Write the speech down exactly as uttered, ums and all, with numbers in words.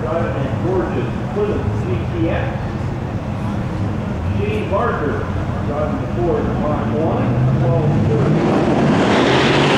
driving that gorgeous Plymouth C T X. Shane Barker driving the Ford Mach one, twelve thirty.